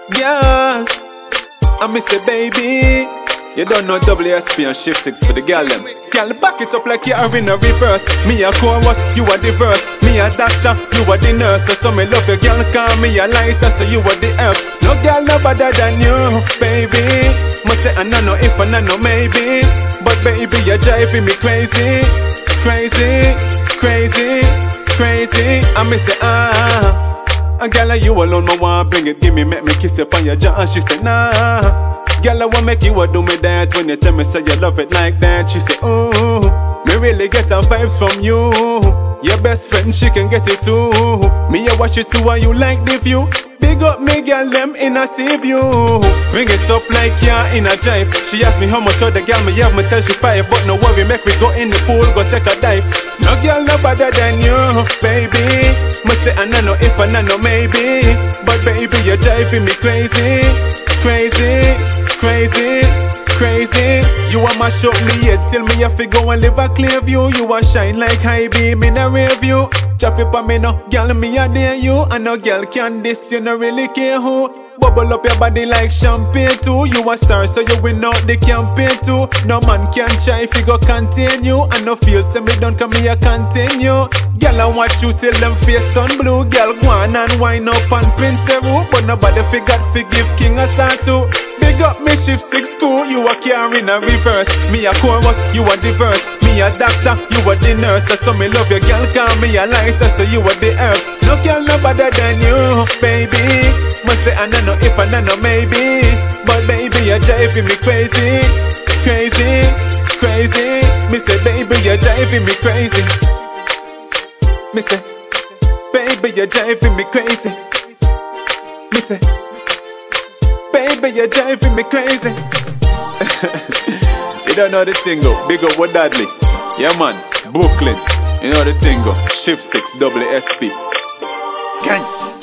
Yeah, I miss a baby. You don't know WSP and Shift 6 for the gal them. Gal, back it up like you are in a reverse. Me a chorus, you are the verse. Me a doctor, you are the nurse. So me love you, gal, call me a lighter, so you are the earth. No gal no better than you, baby. Must say I know if I know maybe. But baby, you're driving me crazy. Crazy, crazy, crazy. I miss it, a gal, you alone, I want bring it. Give me, make me kiss you on your jaw. And she said, nah. Girl, I want make you do me that. When you tell me say you love it like that, she say, ooh, me really get her vibes from you. Your best friend, she can get it too. Me, I watch it too, and you like the view. Big up me, girl, them in a sea view. Bring it up like you're in a drive. She asked me how much other girl me have, me tell she 5. But no worry, make me go in the pool, go take a dive. No girl no better than you, baby. Must say I know if I know maybe. But baby, you're driving me crazy. Crazy, crazy, crazy. You a mash up me head till me have to go and live a clear view. You a shine like high beam in a rear view. Chop it on me no, girl, me a dare you. And no girl can diss, you no really care who. Bubble up your body like champagne too. You a star so you win out the campaign too. No man can try if you go contain you. And no feel say me done come me a continue. Girl, I watch you till them face turn blue. Girl, go on and wind up and Prince Eru. But nobody forgot forgive King Asatu. Big up me Shift 6 cool. You a carrying a reverse. Me a chorus, you a the verse. Me a doctor, you a the nurse. So me love you, girl, call me a lighter, so you a the earth. No girl no better than you, baby. Must say I know if I know maybe. But baby, you're driving me crazy. Crazy, crazy. Me say baby, you're driving me crazy. Me say, baby, you're driving me crazy. Me say, baby, you're driving me crazy. You don't know the thing go. Big up what Dudley. Yeah man, Brooklyn. You know the thing go. Shift 6 WSP. Gang.